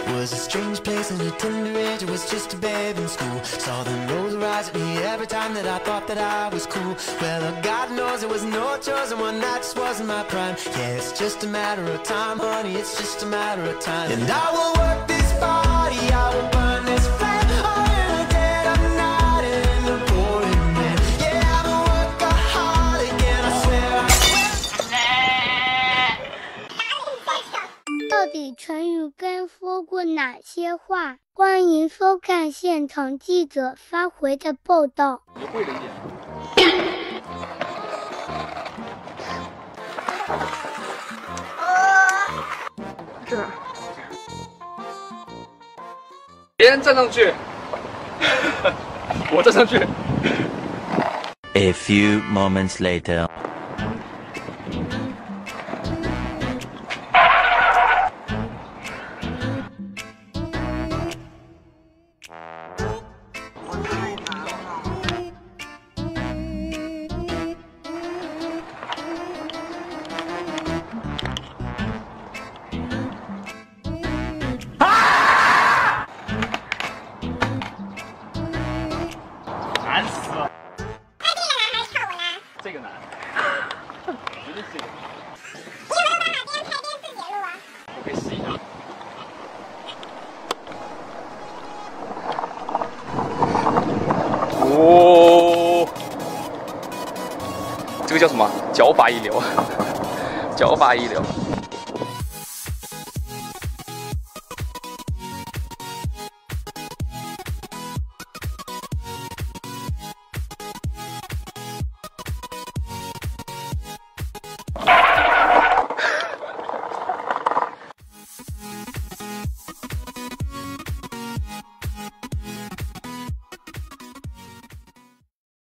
Was a strange place and a tender age. I was just a babe in school. Saw the nose rise at me every time that I thought that I was cool. Well, God knows it was no chosen one, that just wasn't my prime. Yeah, it's just a matter of time, honey, it's just a matter of time. And I will work this body, I will burn this flame, all in the dead of night and in the pouring rain. Yeah, I'm a workaholic and I swear I swear. 到底成语跟说过哪些话？欢迎收看现场记者发回的报道。 你会了一点。 这儿。 别人站上去，我站上去。 A few moments later. 难死了！这个难，绝对是这个。你有没有办法边拍边自己录啊？我可以试一下。哦，这个叫什么？脚法一流，脚法一流。